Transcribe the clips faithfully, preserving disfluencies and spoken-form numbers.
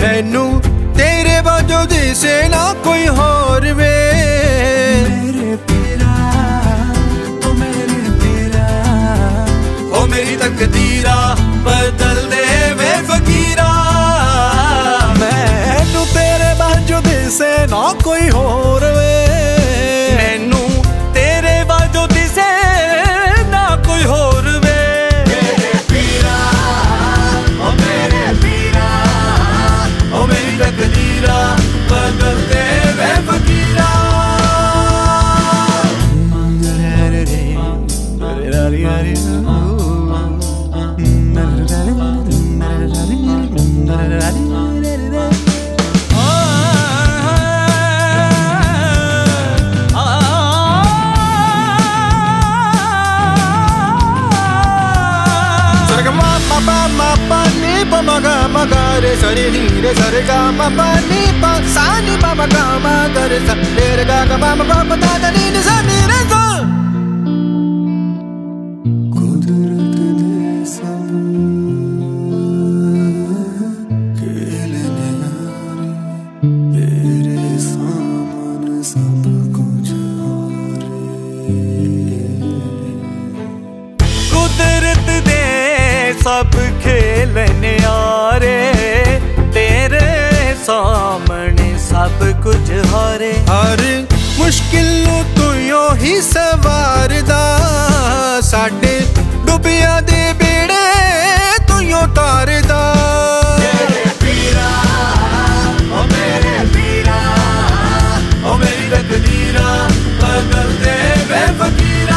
मैनू तेरे बाजो दिसे ना कोई होर वे। मेरे पीरा ओ मेरे पीरा ओ मेरी तकदीरा बदल दे वे फकीरा। मैनू तेरे बाजो दिसे ना कोई होर वे। मैनू तेरे बाजो दिसे ना कोई होर वे। मेरे पीरा ओ मेरे पीरा ओ मेरी तकदीरा बदल दे वे फकीरा। Re sa re ni re sa re ga ma pa ni pa sa ni pa ma ga ma ga re sa re re ga ga ma ma pa pa da da ni ni sa ni re sa। कुदरत दे सब खेलने यारे तेरे सामने सब कुछ कुदरत दे सब खेलने यारे तेरे सामने सब कुछ हारे। हर मुश्किल तू यो ही सवारदा साडे डुबिया दे बेड़े तू यो तारदा। मेरे पीरा ओ मेरे पीरा ओ मेरी तकदीरा बदल दे वे फकीरा।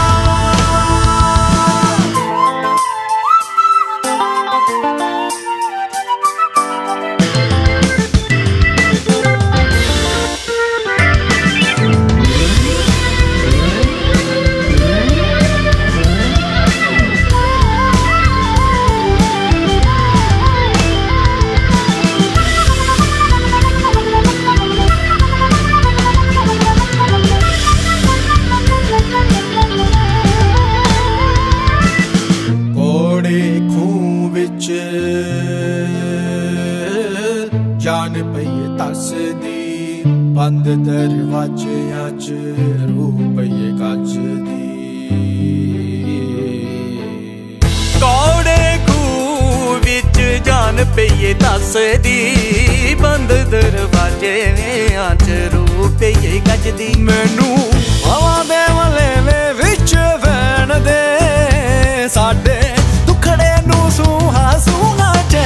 जान पईए तस दी बंद दरवाजियां च रूह पईए कच दी। कौड़े खूह विच जान पईए तस दी बंद दरवाजियां च रूह पईए कच दी। मैनू हवा दे वलेवे विच वैन दे साडे दुखड़े नू सूहा सूहा च